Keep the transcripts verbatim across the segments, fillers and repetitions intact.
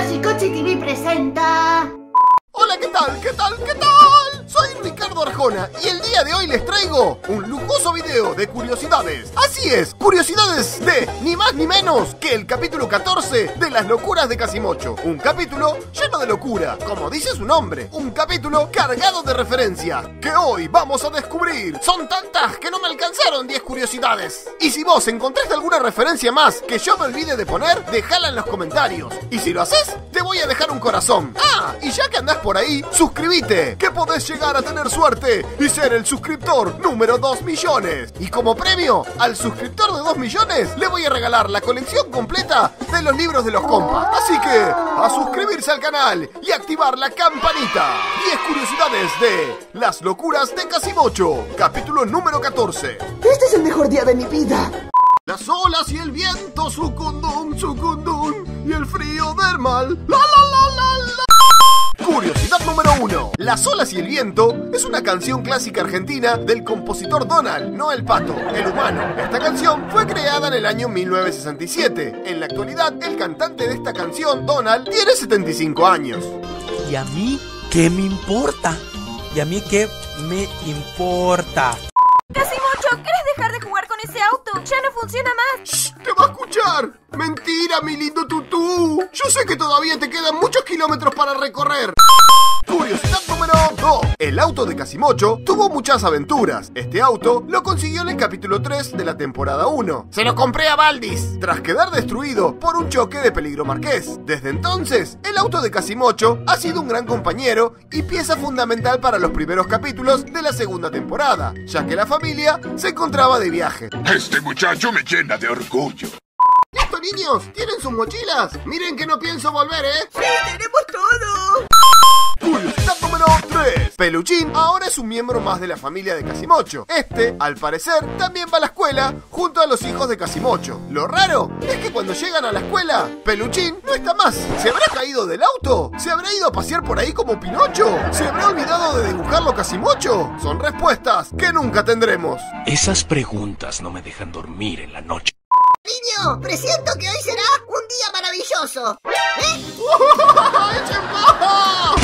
Chicochi T V presenta... Hola, ¿qué tal? ¿Qué tal? ¿Qué tal? Soy Ricardo Arjona y el día de hoy les traigo un lujoso video de curiosidades. Así es, curiosidades de ni más ni menos que el capítulo catorce de Las Locuras de Casimocho. Un capítulo lleno de locura, como dice su nombre. Un capítulo cargado de referencias que hoy vamos a descubrir. Son tantas que no me alcanzaron diez curiosidades. Y si vos encontraste alguna referencia más que yo me olvide de poner, dejala en los comentarios. Y si lo haces, te voy a dejar un corazón. Ah, y ya que andás por ahí, suscríbete, que podés llegar a tener suerte y ser el suscriptor número dos millones. Y como premio al suscriptor de dos millones, le voy a regalar la colección completa de los libros de los compas. Así que, a suscribirse al canal y activar la campanita. diez curiosidades de Las Locuras de Casimocho, capítulo número catorce. Este es el mejor día de mi vida. Las olas y el viento, sucundum, sucundum, y el frío del mal, la la la la la. Curiosidad número uno. Las olas y el viento es una canción clásica argentina del compositor Donald, no el pato, el humano. Esta canción fue creada en el año mil novecientos sesenta y siete. En la actualidad, el cantante de esta canción, Donald, tiene setenta y cinco años. ¿Y a mí qué me importa? ¿Y a mí qué me importa? Casimocho, ¿quieres dejar de jugar con ese auto? Ya no funciona más. ¡Shh! ¡Te va a escuchar! ¡Mentira, mi lindo tutú! Yo sé que todavía te quedan muchos kilómetros para recorrer. Curiosidad número dos. El auto de Casimocho tuvo muchas aventuras. Este auto lo consiguió en el capítulo tres de la temporada uno. Se lo compré a Valdis, tras quedar destruido por un choque de Peligro Marqués. Desde entonces, el auto de Casimocho ha sido un gran compañero y pieza fundamental para los primeros capítulos de la segunda temporada, ya que la familia se encontraba de viaje. Este muchacho me llena de orgullo. ¡Listo, niños! ¿Tienen sus mochilas? Miren que no pienso volver, ¿eh? ¡Sí, tenemos todo! Curiosidad número tres. Peluchín ahora es un miembro más de la familia de Casimocho. Este, al parecer, también va a la escuela junto a los hijos de Casimocho. Lo raro es que cuando llegan a la escuela, Peluchín no está más. ¿Se habrá caído del auto? ¿Se habrá ido a pasear por ahí como Pinocho? ¿Se habrá olvidado de dibujarlo Casimocho? Son respuestas que nunca tendremos. Esas preguntas no me dejan dormir en la noche. Niño, presiento que hoy será un día maravilloso. ¿Eh? ¡Echen baja!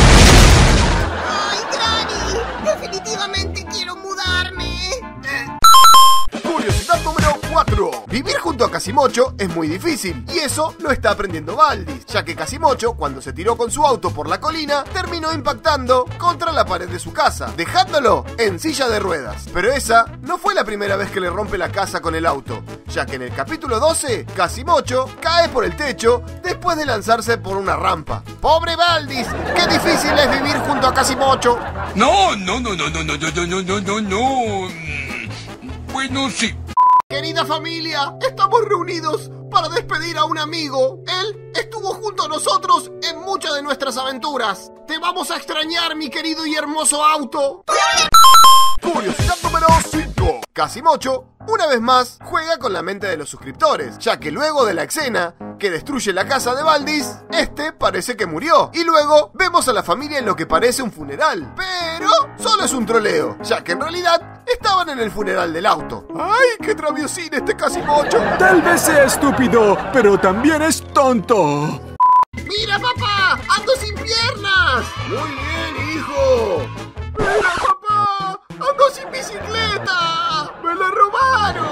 ¡Ay, Granny! Definitivamente quiero mudarme. Curiosidad número cuatro. Vivir junto a Casimocho es muy difícil, y eso lo está aprendiendo Valdis, ya que Casimocho, cuando se tiró con su auto por la colina, terminó impactando contra la pared de su casa, dejándolo en silla de ruedas. Pero esa no fue la primera vez que le rompe la casa con el auto, ya que en el capítulo doce, Casimocho cae por el techo después de lanzarse por una rampa. ¡Pobre Valdis! ¡Qué difícil es vivir junto a Casimocho! No, no, no, no, no, no, no, no, no, no, no. Bueno, sí. Querida familia, estamos reunidos para despedir a un amigo. Él estuvo junto a nosotros en muchas de nuestras aventuras. Te vamos a extrañar, mi querido y hermoso auto. Curiosidad número cinco. Casimocho, una vez más, juega con la mente de los suscriptores, ya que luego de la escena que destruye la casa de Valdis, este parece que murió. Y luego vemos a la familia en lo que parece un funeral. Pero solo es un troleo, ya que en realidad estaban en el funeral del auto. ¡Ay, qué traviosín este Casimocho! Tal vez sea estúpido, pero también es tonto. ¡Mira, papá! ¡Ando sin piernas! ¡Muy bien, hijo! ¡Mira, papá! ¡Ando sin bicicleta! ¡Me la robaron!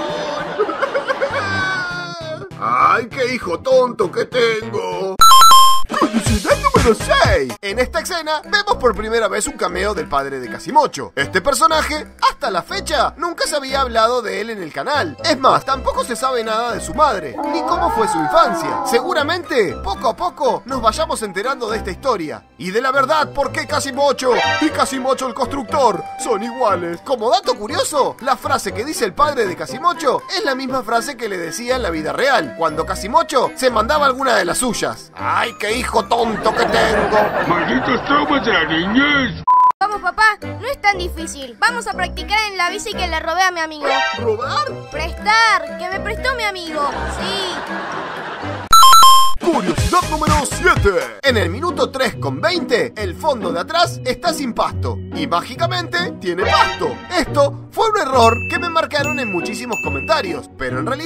¡Ay, qué hijo tonto que tengo! Curiosidad número seis. En esta escena vemos por primera vez un cameo del padre de Casimocho. Este personaje, hasta la fecha, nunca se había hablado de él en el canal. Es más, tampoco se sabe nada de su madre, ni cómo fue su infancia. Seguramente, poco a poco, nos vayamos enterando de esta historia. Y de la verdad, por qué Casimocho y Casimocho el constructor son iguales. Como dato curioso, la frase que dice el padre de Casimocho es la misma frase que le decía en la vida real, cuando Casimocho se mandaba alguna de las suyas. ¡Ay, qué hijo tonto que tengo! Malditos traumas de la niñez. Vamos, papá, no es tan difícil. Vamos a practicar en la bici que le robé a mi amigo. ¿Robar? Prestar, que me prestó mi amigo. Sí. Curiosidad número siete. En el minuto tres con veinte, el fondo de atrás está sin pasto y mágicamente tiene pasto. Esto fue un error que me marcaron en muchísimos comentarios, pero en realidad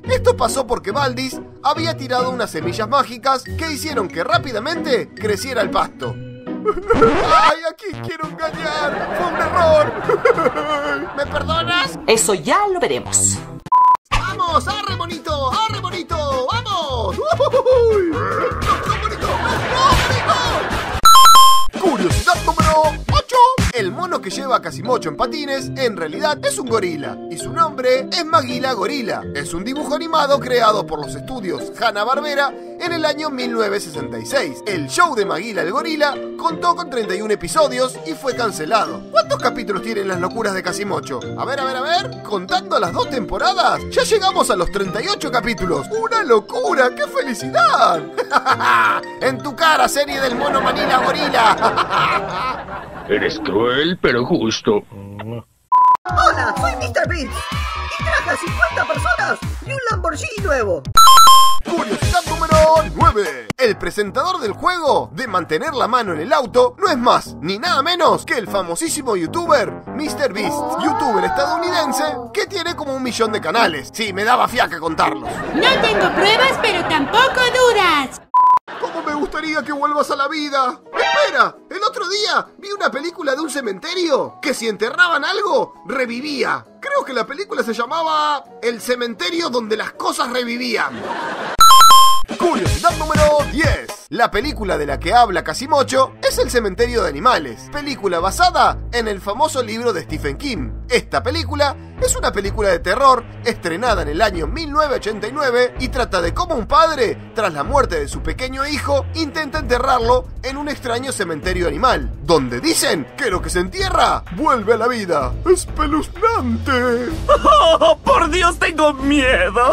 Esto pasó porque Valdis había tirado unas semillas mágicas que hicieron que rápidamente creciera el pasto. ¡Ay, a quién quiero engañar! ¡Fue un error! ¿Me perdonas? Eso ya lo veremos. ¡Vamos! ¡Arre, bonito! ¡Arre, bonito! ¡Vamos! ¡Uy! ¡No, bonito! ¡No, bonito! Curiosidad número ocho. El mono que lleva a Quasimodo en patines en realidad es un gorila y su nombre es Maguila Gorila. Es un dibujo animado creado por los estudios Hanna-Barbera en el año mil novecientos sesenta y seis. El show de Maguila el Gorila contó con treinta y un episodios y fue cancelado. ¿Cuántos capítulos tienen las locuras de Quasimodo? A ver, a ver, a ver, contando las dos temporadas, ya llegamos a los treinta y ocho capítulos. ¡Una locura! ¡Qué felicidad! ¡En tu cara, serie del mono Maguila Gorila! Eres cruel, pero justo. Hola, soy mister Beast y traje a cincuenta personas y un Lamborghini nuevo. Curiosidad número nueve. El presentador del juego de mantener la mano en el auto no es más ni nada menos que el famosísimo youtuber mister Beast, youtuber estadounidense que tiene como un millón de canales. Sí, me daba fiaca contarlos. No tengo pruebas, pero tampoco dudas. ¿Cómo me gustaría que vuelvas a la vida? ¡Espera! El otro día vi una película de un cementerio que si enterraban algo, revivía. Creo que la película se llamaba El cementerio donde las cosas revivían. Curiosidad número diez. La película de la que habla Quasimodo es El cementerio de animales, película basada en el famoso libro de Stephen King. Esta película es una película de terror estrenada en el año mil novecientos ochenta y nueve y trata de cómo un padre, tras la muerte de su pequeño hijo, intenta enterrarlo en un extraño cementerio animal, donde dicen que lo que se entierra vuelve a la vida. ¡Espeluznante! ¡Oh, por Dios, tengo miedo!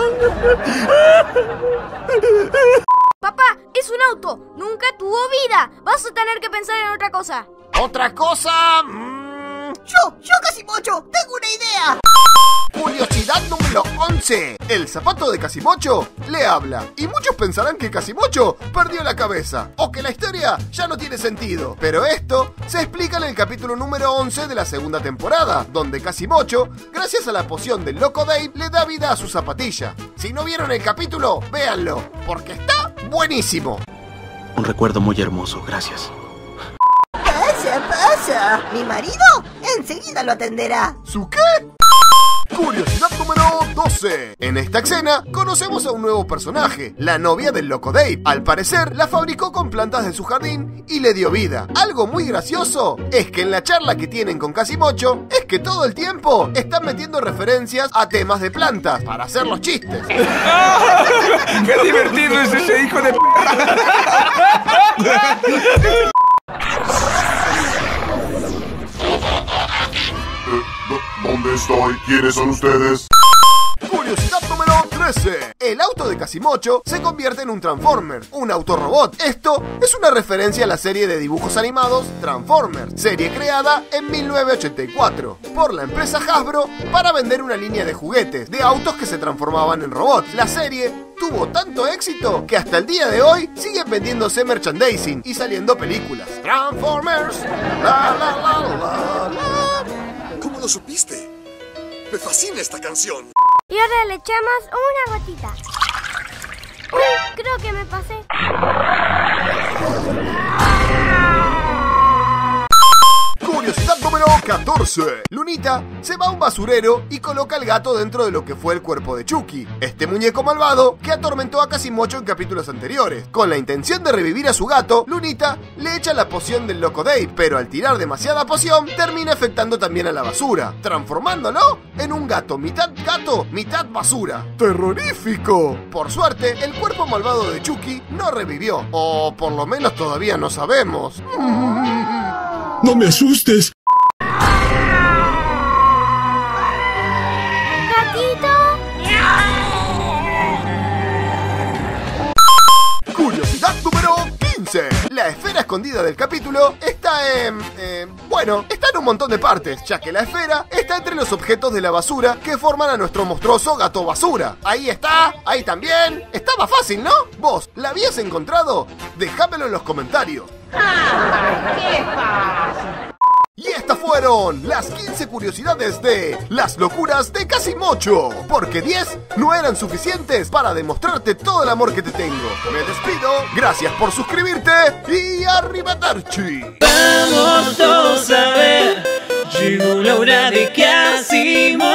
Papá, es un auto. Nunca tuvo vida. Vas a tener que pensar en otra cosa. ¿Otra cosa? Mm... Yo, yo Quasimodo, tengo una idea. Curiosidad número once. El zapato de Quasimodo le habla. Y muchos pensarán que Quasimodo perdió la cabeza o que la historia ya no tiene sentido. Pero esto se explica en el capítulo número once de la segunda temporada, donde Quasimodo, gracias a la poción del Loco Dave, le da vida a su zapatilla. Si no vieron el capítulo, véanlo, porque está buenísimo. Un recuerdo muy hermoso, gracias. Pasa, pasa. Mi marido enseguida lo atenderá. ¿Su qué? Curiosidad número doce. En esta escena conocemos a un nuevo personaje, la novia del Loco Dave. Al parecer la fabricó con plantas de su jardín y le dio vida. Algo muy gracioso es que en la charla que tienen con Quasimodo es que todo el tiempo están metiendo referencias a temas de plantas para hacer los chistes. ¡Qué divertido es ese hijo de p***! ¿Dónde estoy? ¿Quiénes son ustedes? Curiosidad número trece. El auto de Quasimodo se convierte en un Transformer, un autorobot. Esto es una referencia a la serie de dibujos animados Transformers, serie creada en mil novecientos ochenta y cuatro por la empresa Hasbro para vender una línea de juguetes de autos que se transformaban en robots. La serie tuvo tanto éxito que hasta el día de hoy siguen vendiéndose merchandising y saliendo películas. Transformers. La, la, la, la, la. ¿Cómo lo supiste? Me fascina esta canción. Y ahora le echamos una gotita. Uy, creo que me pasé. Curiosidad número catorce. Lunita se va a un basurero y coloca al gato dentro de lo que fue el cuerpo de Chucky, este muñeco malvado que atormentó a Quasimodo en capítulos anteriores. Con la intención de revivir a su gato, Lunita le echa la poción del Loco Dave, pero al tirar demasiada poción termina afectando también a la basura, transformándolo en un gato mitad gato, mitad basura. ¡Terrorífico! Por suerte, el cuerpo malvado de Chucky no revivió, o por lo menos todavía no sabemos. ¡No me asustes! ¡Gatito! Curiosidad número quince. La esfera escondida del capítulo está en... Eh, bueno, está en un montón de partes, ya que la esfera está entre los objetos de la basura que forman a nuestro monstruoso gato basura. Ahí está, ahí también. Estaba fácil, ¿no? ¿Vos la habías encontrado? Déjamelo en los comentarios. ¡Qué fácil! Y esta fue fueron las quince curiosidades de las locuras de Casimocho, porque diez no eran suficientes para demostrarte todo el amor que te tengo. Me despido, gracias por suscribirte y arrivederci. Vamos todos a ver, llegó la hora de Casimocho.